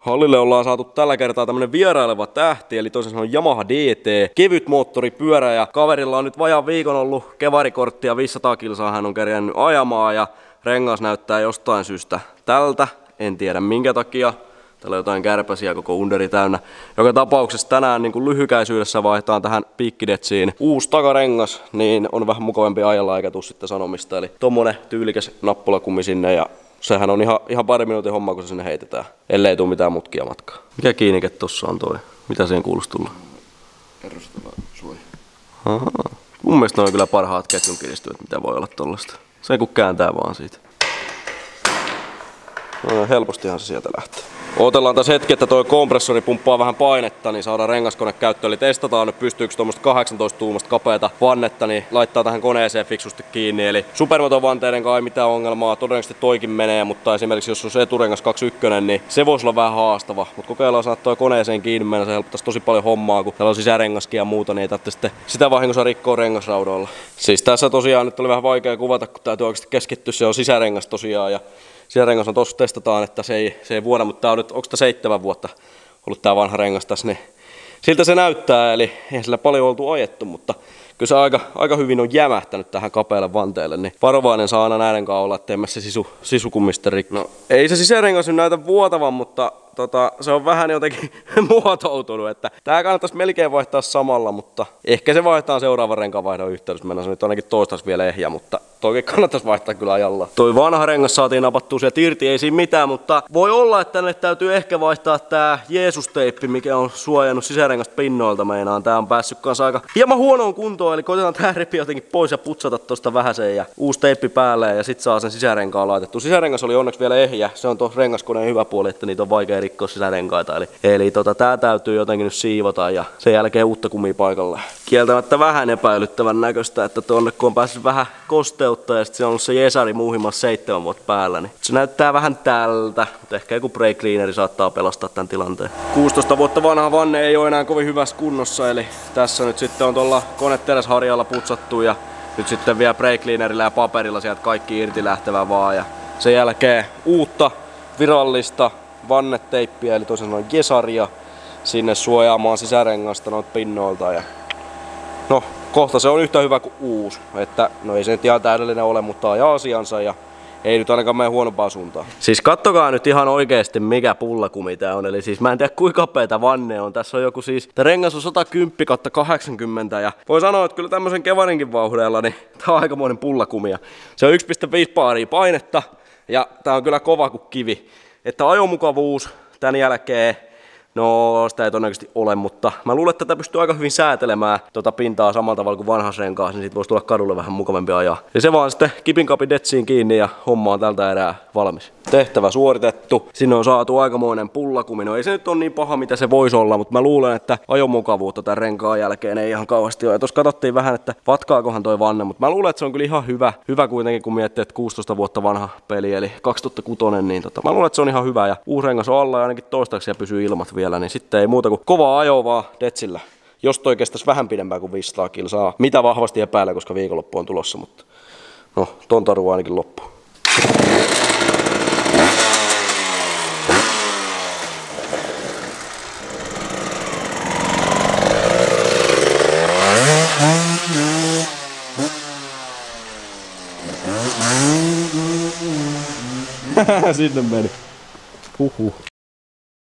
Hallille ollaan saatu tällä kertaa tämmönen vieraileva tähti, eli toisin sanoen Yamaha DT, kevyt moottoripyörä, ja kaverilla on nyt vajaan viikon ollut kevarikortti ja 500 kilsaa hän on kerännyt ajamaan, ja rengas näyttää jostain syystä tältä, en tiedä minkä takia. Täällä on jotain kärpäsiä, koko underi täynnä. Joka tapauksessa tänään niin kuin lyhykäisyydessä vaihtaan tähän piikkidetsiin uusi takarengas, niin on vähän mukavampi ajalla eikä tuu sitten sanomista. Eli tommonen tyylikäs nappulakumi sinne, ja sehän on ihan pari minuutin homma, kun se sinne heitetään. Ellei tuu mitään mutkia matkaa. Mikä kiinnike tossa on toi? Mitä siihen kuuluisi tulla? Kerrostava suoja. Mun mielestä ne on kyllä parhaat ketjun kiristyvät, mitä voi olla tollasta. Se kun kääntää vaan siitä. No, helpostihan se sieltä lähtee. Odotellaan tässä hetki, että toi kompressori pumppaa vähän painetta, niin saadaan rengaskone käyttöön. Eli testataan nyt, pystyykö tuommoista 18 tuumasta kapeata vannetta, niin laittaa tähän koneeseen fiksusti kiinni. Eli supermotovanteiden kanssa ei mitään ongelmaa, todennäköisesti toikin menee, mutta esimerkiksi jos on se eturengas 21, niin se voisi olla vähän haastava. Mutta kokeillaan saada toi koneeseen kiinni, mennä, se helpottaisi tosi paljon hommaa, kun täällä on sisärengaskin ja muuta, niin ei tarvitse sitten sitä vahingossa rikkoa rengasraudoilla. Siis tässä tosiaan nyt oli vähän vaikea kuvata, kun täytyy oikeasti keskittyä, se on sisärengas tosiaan. Ja sisärengas on tossa, testataan, että se ei vuoda, mutta tää on nyt, onko tää 7 vuotta ollut tää vanha rengas tässä, niin siltä se näyttää, eli eihän sillä paljon oltu ajettu, mutta kyllä se aika hyvin on jämähtänyt tähän kapealle vanteelle, niin varovainen saa aina näiden kanssa olla, ettei se sisukummista rikki. No ei se sisärengas nyt näytä vuotavan, mutta se on vähän jotenkin muotoutunut, että tää kannattaisi melkein vaihtaa samalla, mutta ehkä se vaihtaa seuraavan renkaanvaihdon yhteydessä. Mennään se nyt ainakin toistaiseksi vielä ehjä, mutta toikin kannattaisi vaihtaa kyllä ajalla. Toi vanha rengas saatiin napattua sieltä irti, ei siinä mitään, mutta voi olla, että tänne täytyy ehkä vaihtaa tää Jeesus-teippi, mikä on suojannut sisärengasta pinnoilta meinaan. Tää on päässyt kanssa aika hieman huonoon kuntoon, eli koitetaan tää repi jotenkin pois ja putsata tosta vähäsen ja uusi teippi päälle ja sit saa sen sisärenkaan laitettu. Sisärengas oli onneksi vielä ehjä, se on tuossa rengaskoneen hyvä puoli, että niitä on vaikea rikkoa sisärenkaita. Eli tää täytyy jotenkin nyt siivota ja sen jälkeen uutta kumia paikalle. Kieltämättä vähän epäilyttävän näköistä, että tonne kun on päässyt vähän kosteutta ja sit se on ollut se Jesari muuhimassa 7 vuotta päällä, niin se näyttää vähän tältä, mutta ehkä joku brake cleaneri saattaa pelastaa tämän tilanteen. 16 vuotta vanha vanne ei ole enää kovin hyvässä kunnossa, eli tässä nyt sitten on tuolla koneteräsharjalla putsattu ja nyt sitten vielä brake cleanerillä ja paperilla sieltä kaikki irti lähtevää vaan, ja sen jälkeen uutta virallista vanneteippiä, eli toisin sanoen Jesaria, sinne suojaamaan sisärengasta noita pinnoilta, ja no kohta se on yhtä hyvä kuin uusi, että no ei se nyt ihan täydellinen ole, mutta ajaa asiansa ja ei nyt ainakaan mene huonompaa suuntaan. Siis kattokaa nyt ihan oikeesti mikä pullakumi tää on, eli siis mä en tiedä kuinka kapeeta vanne on. Tässä on joku siis, tää rengas on 110/80 ja voi sanoa, että kyllä tämmösen kevarinkin vauhdella, niin tää on aikamoinen pullakumi. Se on 1,5 baaria painetta ja tää on kyllä kova kuin kivi. Että ajomukavuus tän jälkeen, no sitä ei todennäköisesti ole, mutta mä luulen, että tätä pystyy aika hyvin säätelemään pintaa samalla tavalla kuin vanhassa renkaassa, niin sit voisi tulla kadulle vähän mukavampi ajaa. Ja se vaan sitten kipinkapi detsiin kiinni ja homma on tältä erää valmis. Tehtävä suoritettu. Sinne on saatu aikamoinen pullakumi. No ei se nyt ole niin paha mitä se voisi olla, mutta mä luulen, että ajomukavuutta tämän renkaan jälkeen ei ihan kauheasti ole. Ja tuossa katsottiin vähän, että vatkaakohan toi vanne, mutta mä luulen, että se on kyllä ihan hyvä kuitenkin, kun miettii, että 16 vuotta vanha peli, eli 2006, niin mä luulen, että se on ihan hyvä. Ja uusi rengas on alla ja ainakin toistaiseksi ja pysyy ilmat vielä, niin sitten ei muuta kuin kovaa ajoa vaan detsillä. Jos toi kestäisi vähän pidempään kuin 500 kilsaa, mitä vahvasti epäilee, koska viikonloppu on tulossa, mutta no, ton taru ainakin loppu. Sinne meni. Huhhuh.